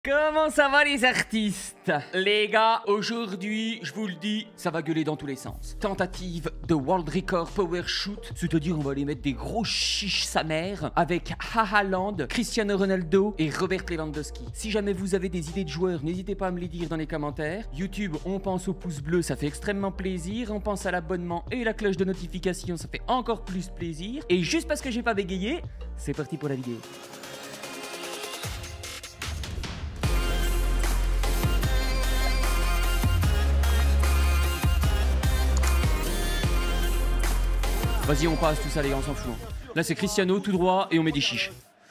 Comment ça va les artistes? Les gars, aujourd'hui, je vous le dis, ça va gueuler dans tous les sens. Tentative de World Record Power Shoot, c'est-à-dire on va aller mettre des gros chiches sa mère avec Haaland, Cristiano Ronaldo et Robert Lewandowski. Si jamais vous avez des idées de joueurs, n'hésitez pas à me les dire dans les commentaires. YouTube, on pense au pouce bleu, ça fait extrêmement plaisir. On pense à l'abonnement et la cloche de notification, ça fait encore plus plaisir. Et juste parce que j'ai pas bégayé, c'est parti pour la vidéo. Vas-y, on passe tout ça, les gars, on s'en fout. Là, c'est Cristiano tout droit et on met des chiches.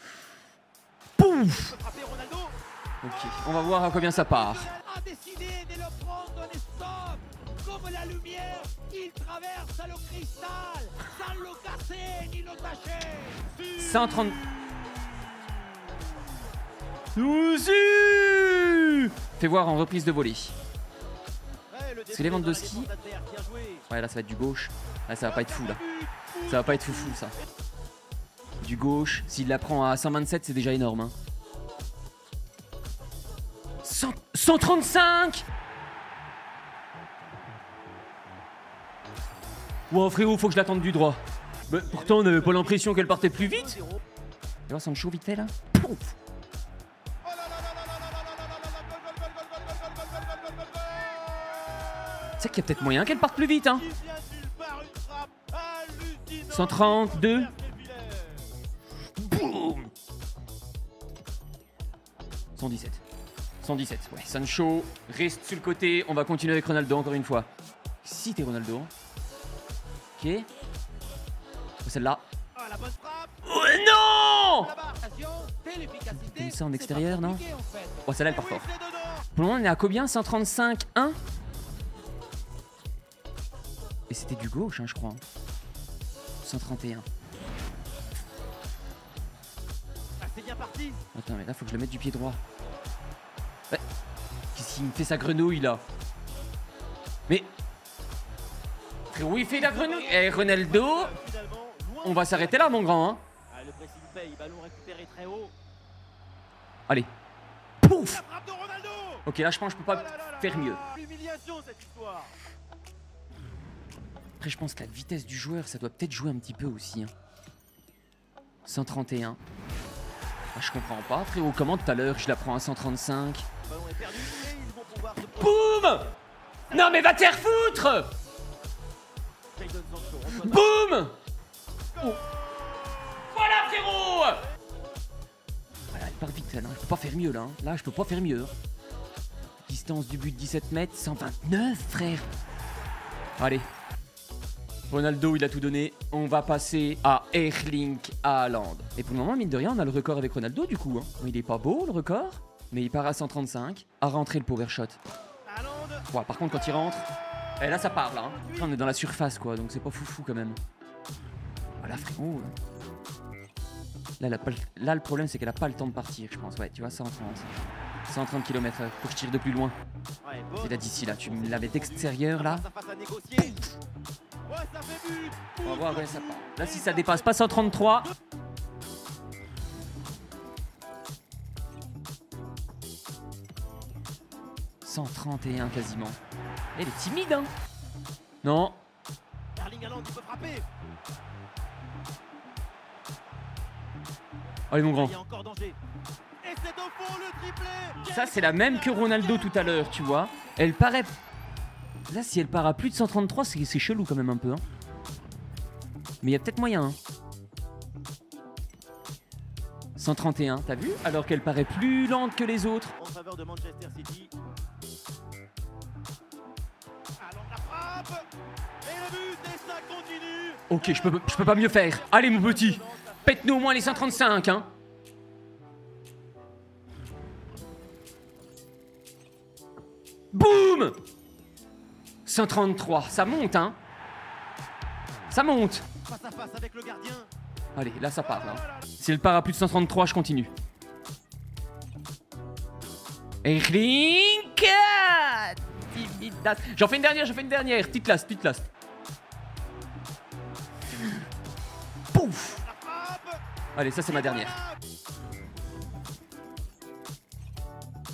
Pouf! Ok, on va voir à combien ça part. 130. Fais voir en reprise de volée. C'est Lewandowski. Ouais, là, ça va être du gauche. Là, ça va pas être fou, là. Ça va pas être foufou, ça. Du gauche. S'il la prend à 127, c'est déjà énorme. Hein. 135. Wow, frérot, faut que je l'attende du droit. Bah, pourtant, on n'avait pas l'impression qu'elle partait plus vite. Tu vois, Sancho vite fait, là. Pouf. C'est qu'il y a peut-être moyen qu'elle parte plus vite, hein. 132. Boum. 117. 117, ouais. Sancho reste sur le côté. On va continuer avec Ronaldo encore une fois. Si t'es Ronaldo. Ok. Celle-là. Oh non! Comme ça en extérieur, non? Oh, celle-là, elle part fort. Pour le moment, on est à combien? 135, 1. Et c'était du gauche, hein, je crois. 131. Attends, mais là, faut que je le mette du pied droit. Ouais. Qu'est-ce qu'il me fait sa grenouille, là? Mais... Frérot, il fait la grenouille. Eh, Ronaldo, on va s'arrêter là, mon grand, hein. Allez. Pouf. Ok, là, je pense que je peux pas faire mieux. Après, je pense que la vitesse du joueur, ça doit peut-être jouer un petit peu aussi. Hein. 131. Ah, je comprends pas, frérot. Comment tout à l'heure, je la prends à 135. Boum! Non, mais va te faire foutre! Boum! Oh. Voilà, frérot! Voilà, elle part vite, là. Je peux pas faire mieux, là. Hein. Là, je peux pas faire mieux. Distance du but, 17 mètres. 129, frère. Allez. Ronaldo, il a tout donné. On va passer à Erling Haaland. Et pour le moment, mine de rien, on a le record avec Ronaldo, du coup. Hein. Il est pas beau, le record. Mais il part à 135. À rentrer le power shot. Ouais, par contre, quand il rentre... Et là, ça part, là. Hein. Là, on est dans la surface, quoi. Donc, c'est pas foufou, quand même. Voilà, frérot. Là, là, le problème, c'est qu'elle a pas le temps de partir, je pense. Ouais, tu vois, 130. 130 km/h. Faut que je tire de plus loin. C'est là d'ici, là. Tu me l'avais d'extérieur, là. On va voir, ouais, ça part. Là, si ça dépasse pas 133. « 131 quasiment. » Elle est timide, hein. Non. Allez, mon grand. Ça, c'est la même que Ronaldo tout à l'heure, tu vois. Elle paraît... Là, si elle part à plus de 133, c'est chelou quand même un peu. Hein. Mais il y a peut-être moyen. Hein. 131, t'as vu? Alors qu'elle paraît plus lente que les autres. En faveur de Manchester City. Ok, je peux pas mieux faire. Allez, mon petit. Pète-nous au moins les 135, hein. Boum! 133, ça monte, hein. Ça monte. Face à face avec le gardien. Allez, là, ça part, là. Si elle part à plus de 133, je continue. Erling. J'en fais une dernière. Petite last. Pouf. Allez, ça, c'est ma dernière.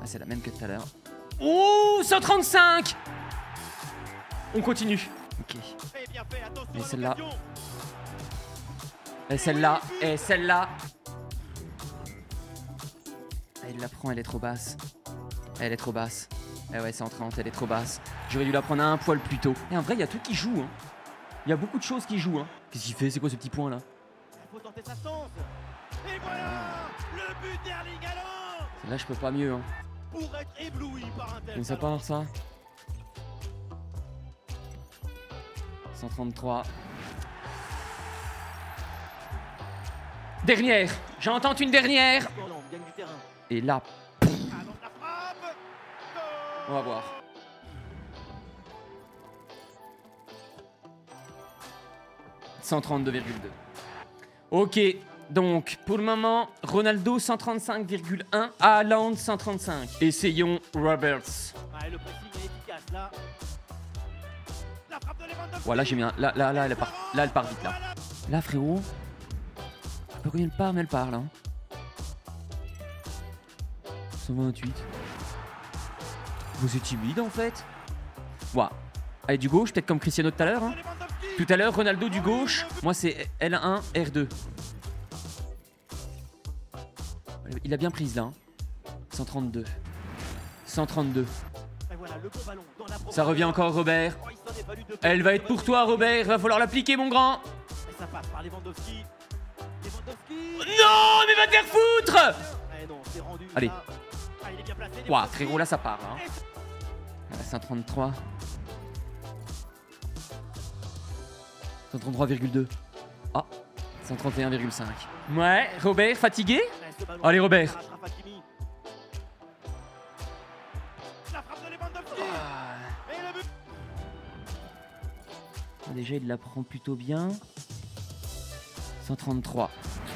Ah, c'est la même que tout à l'heure. Oh, 135. On continue. Ok. Et celle-là. Et celle-là. Et celle-là. Elle la prend, elle est trop basse. Elle est trop basse. Eh ouais, 130, elle est trop basse. J'aurais dû la prendre un poil plus tôt. Et en vrai, il y a tout qui joue. Hein. Il y a beaucoup de choses qui jouent. Hein. Qu'est-ce qu'il fait? C'est quoi ce petit point là? Il faut tenter sa chance. Et voilà le but d'Erling Haaland. Là, je peux pas mieux. Hein. Pour être ébloui par un tel. Mais ça part ça. 133. Dernière. J'en tente une dernière. Et là, on va voir. « 132,2. Ok, donc pour le moment, Ronaldo 135,1, Haaland 135. Essayons Roberts. Le pressing est efficace là. La frappe de Lewandowski. Voilà, j'ai mis un. Là, elle part vite là. Là, frérot. Je sais pas combien elle part, mais elle part là. 128. Vous êtes timide en fait. Ouah. Allez, du gauche, peut-être comme Cristiano tout à l'heure. Hein. Tout à l'heure, Ronaldo du gauche. Moi, c'est L1, R2. Il a bien prise là. Hein. 132. 132. Ça revient encore, Robert. Elle va être pour toi, Robert. Va falloir l'appliquer, mon grand. Ça passe par Lewandowski. Non, mais va te faire foutre. Allez. Ouah, frérot, là, ça part. Hein. 133. 133,2. Ah, 131,5. Ouais, Robert, fatigué? Allez, Robert. Déjà, il la prend plutôt bien. 133.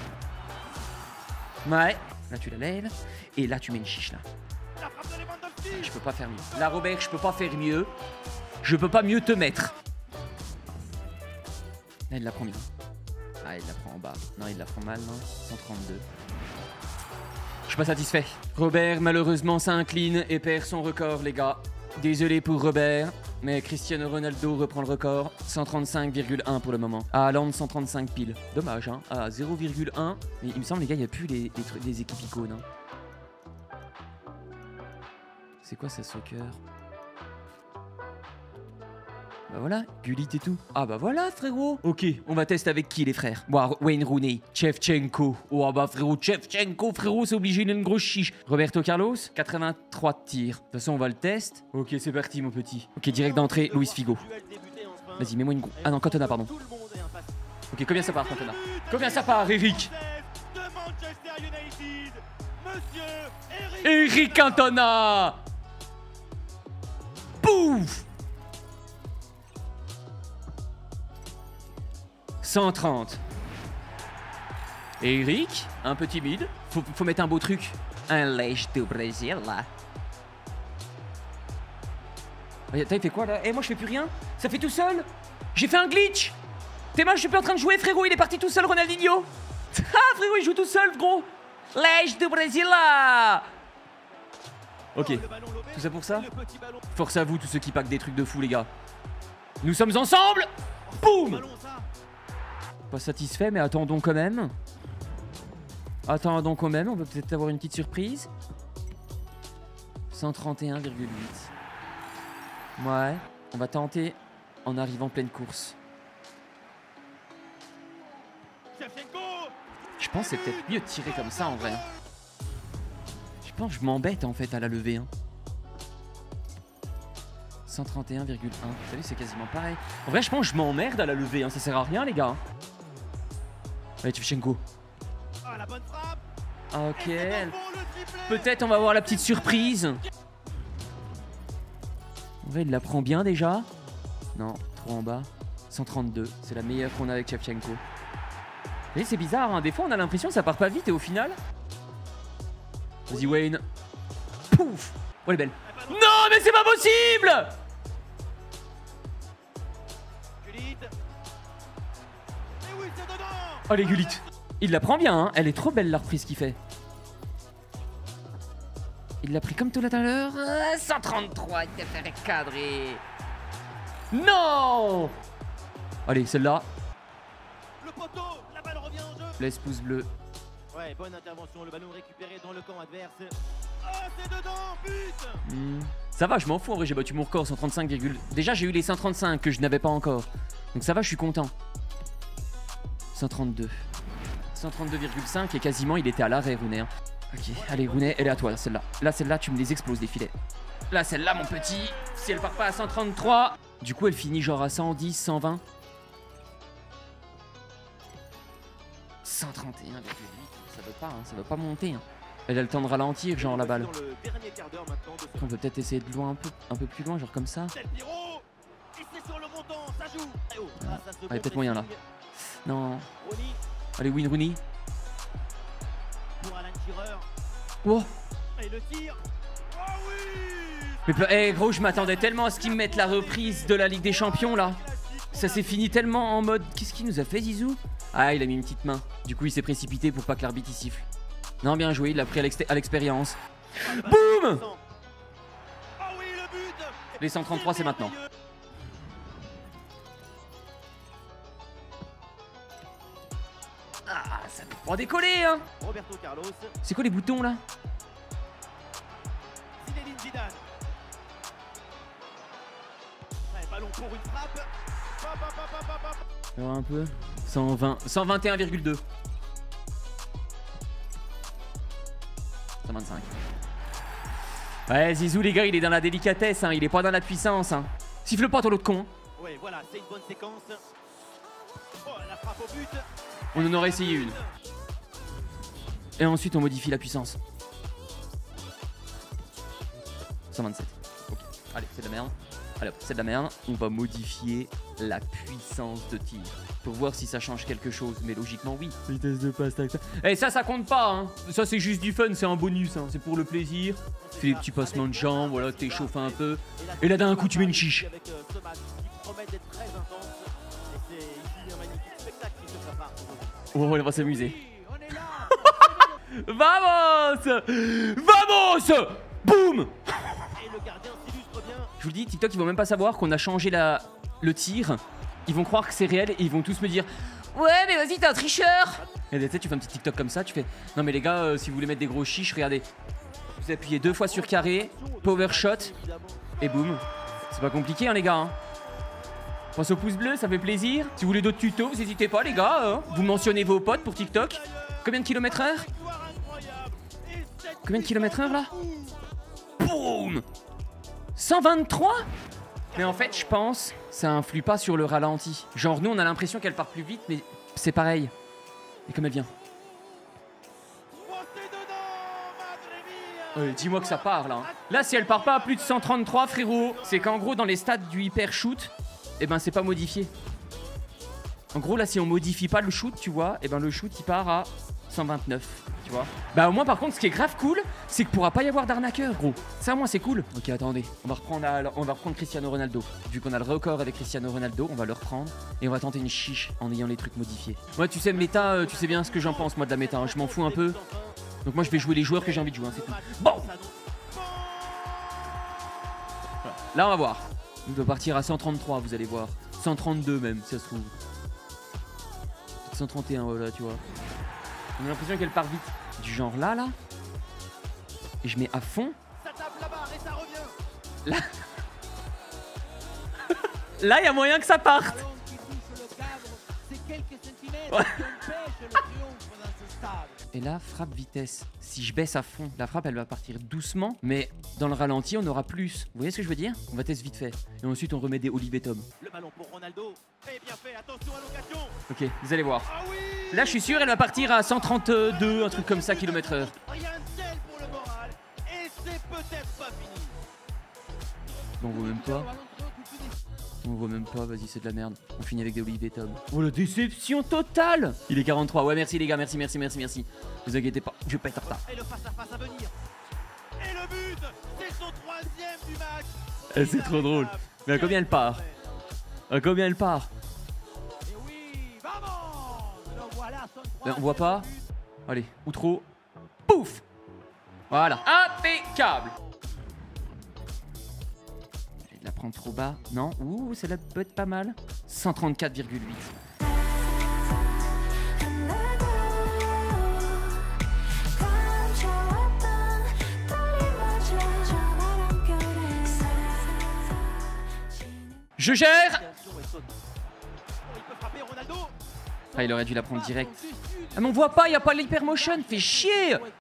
Ouais, là, tu la lèves. Et là, tu mets une chiche, là. Je peux pas faire mieux. Là, Robert, je peux pas faire mieux. Je peux pas mieux te mettre. Là, il la prend bien. Ah, il la prend en bas. Non, il la prend mal, non. 132. Je suis pas satisfait. Robert, malheureusement, s'incline et perd son record, les gars. Désolé pour Robert, mais Cristiano Ronaldo reprend le record. 135,1 pour le moment. Haaland, 135 piles. Dommage, hein. Ah, 0,1. Mais il me semble, les gars, il n'y a plus les équipes icônes. Hein. C'est quoi ça, soccer? Bah voilà, Gullit et tout. Ah bah voilà, frérot. Ok, on va tester avec qui, les frères? Bon, Wayne Rooney, Shevchenko. Oh bah frérot, Shevchenko, frérot, c'est obligé d'une grosse chiche. Roberto Carlos, 83 de tir. De toute façon, on va le test. Ok, c'est parti, mon petit. Ok, direct d'entrée, Luis Figo. Vas-y, mets-moi une grosse... Ah non, Cantona, pardon. Ok, combien ça part, Cantona? Combien ça part, Eric? Eric Cantona. Pouf. 130. Eric, un peu timide. Faut mettre un beau truc. Un lèche du Brésil, là. T'as fait quoi, là? Eh, moi, je fais plus rien. Ça fait tout seul. J'ai fait un glitch. T'es mal, je suis plus en train de jouer, frérot. Il est parti tout seul, Ronaldinho. Ah, frérot, il joue tout seul, gros. Lèche du Brésil, là. Ok. Tout ça pour ça? Force à vous, tous ceux qui packent des trucs de fou, les gars. Nous sommes ensemble. Boum. Pas satisfait, mais attendons quand même. Attendons quand même, on peut peut-être avoir une petite surprise. 131,8. Ouais, on va tenter en arrivant pleine course. Je pense que c'est peut-être mieux de tirer comme ça en vrai. Je pense que je m'embête en fait à la levée. Hein. 131,1. Vous savez, c'est quasiment pareil. En vrai, je pense que je m'emmerde à la levée. Hein. Ça sert à rien, les gars. Allez, Shevchenko. Ok. Peut-être on va voir la petite surprise. En vrai, il la prend bien déjà. Non, trop en bas. 132. C'est la meilleure qu'on a avec Shevchenko. Vous voyez, c'est bizarre. Hein. Des fois, on a l'impression que ça part pas vite et au final... Vas-y, Wayne. Pouf. Oh, elle est belle. Non, mais c'est pas possible. Oh, les Gullit. Il la prend bien, hein. Elle est trop belle la reprise qu'il fait. Il l'a pris comme tout à l'heure. 133, il t'a fait cadrer. Non! Allez, celle-là. Le poteau, la balle revient en jeu. Laisse pouce bleu. Ouais, bonne intervention, le ballon récupéré dans le camp adverse. Oh, c'est dedans, but. Ça va, je m'en fous en vrai, j'ai battu mon record 135, déjà j'ai eu les 135 que je n'avais pas encore. Donc ça va, je suis content. 132. 132,5 et quasiment il était à l'arrêt, Rooney. Hein. Ok, allez Rooney, elle est à toi celle-là. Là, celle-là, tu me les exploses des filets. Là, celle-là, mon petit, si elle part pas à 133, du coup elle finit genre à 110, 120. 131,8, ça veut pas, hein, ça veut pas monter. Hein. Elle a le temps de ralentir, genre la balle. On peut peut-être essayer de loin un peu plus loin, genre comme ça. Allez, peut-être moyen là. Non. Allez, Wayne Rooney. Oh. Mais hey, gros, je m'attendais tellement à ce qu'ils me mettent la reprise de la Ligue des Champions là. Ça s'est fini tellement en mode. Qu'est-ce qu'il nous a fait, Zizou? Ah, il a mis une petite main. Du coup, il s'est précipité pour pas que l'arbitre y siffle. Non, bien joué, il l'a pris à l'expérience. Boum! Les 133, c'est maintenant. Ah, ça peut pas décoller, hein! C'est quoi les boutons là? Alors un peu. 120, 121,2. 125. Ouais, Zizou, les gars, il est dans la délicatesse, hein. Il est pas dans la puissance. Hein. Siffle pas, toi, l'autre con. Ouais, voilà, c'est une bonne séquence. Oh, la frappe au but. On en aurait essayé une. Et ensuite, on modifie la puissance. 127. Ok. Allez, c'est de la merde. Allez, c'est de la merde. On va modifier la puissance de tir pour voir si ça change quelque chose. Mais logiquement, oui. Vitesse de passe, tac, tac. Et ça compte pas. Hein. Ça, c'est juste du fun. C'est un bonus. Hein. C'est pour le plaisir. Tu fais des petits passements de jambes. Voilà, t'échauffes un peu. Et là, d'un coup, tu mets une chiche. Oh, on va s'amuser. Vamos! Vamos! Boum! Je vous le dis, TikTok, ils vont même pas savoir qu'on a changé le tir. Ils vont croire que c'est réel et ils vont tous me dire ouais, mais vas-y, t'es un tricheur! Et tu sais, tu fais un petit TikTok comme ça, tu fais non, mais les gars, si vous voulez mettre des gros chiches, regardez. Vous appuyez 2 fois sur carré, power shot, et boum. C'est pas compliqué, hein, les gars. Hein. Pense au pouce bleu, ça fait plaisir. Si vous voulez d'autres tutos, vous n'hésitez pas, les gars. Hein. Vous mentionnez vos potes pour TikTok. Combien de km/h? Combien de km/h là? Boum! 123? Mais en fait, je pense, ça influe pas sur le ralenti. Genre, nous, on a l'impression qu'elle part plus vite, mais c'est pareil. Et comme elle vient. Dis-moi que ça part, là. Là, si elle part pas à plus de 133, frérot, c'est qu'en gros, dans les stats du hyper shoot, eh ben, c'est pas modifié. En gros, là, si on modifie pas le shoot, tu vois, eh ben, le shoot, il part à 129, tu vois. Bah, au moins, par contre, ce qui est grave cool, c'est qu'il pourra pas y avoir d'arnaqueur, gros. Ça, au moins, c'est cool. Ok, attendez. On va reprendre Cristiano Ronaldo. Vu qu'on a le record avec Cristiano Ronaldo, on va le reprendre et on va tenter une chiche en ayant les trucs modifiés. Moi, tu sais, méta, tu sais bien ce que j'en pense, moi, de la méta. Hein. Je m'en fous un peu. Donc, moi, je vais jouer les joueurs que j'ai envie de jouer, hein, c'est tout. Bon! Voilà. Là, on va voir. On doit partir à 133, vous allez voir. 132 même, si ça se trouve. 131, voilà, tu vois. On a l'impression qu'elle part vite. Du genre là, là. Et je mets à fond. Ça tape la barre et ça revient. Là. Là, il y a moyen que ça parte. Ouais. Et là, frappe vitesse. Si je baisse à fond, la frappe, elle va partir doucement. Mais dans le ralenti, on aura plus. Vous voyez ce que je veux dire? On va tester vite fait. Et ensuite, on remet des Olivier Tom. Le ballon pour Ronaldo. Et bien fait, attention à l'occasion. Ok, vous allez voir. Ah oui. Là, je suis sûr, elle va partir à 132, un truc comme ça, km/h. Rien de tel pour le moral. Et c'est peut-être pas fini. On voit même pas. On voit même pas, vas-y, c'est de la merde. On finit avec des Olivier Tom. Oh, la déception totale. Il est 43. Ouais, merci les gars, merci. Vous inquiétez pas, je vais pas être en retard. Et le face-à-face à venir. Et le but, c'est son 3e du match. C'est trop drôle. Mais à combien elle part? À combien elle part? Et oui, vamos. Le voilà, son On voit pas. Allez, ou trop. Pouf. Voilà, impeccable. Il la prend trop bas. Non, ouh, celle-là peut être pas mal. 134,8. Je gère. Ah, il aurait dû la prendre direct. Ah mais on voit pas, il n'y a pas l'hypermotion, fait chier.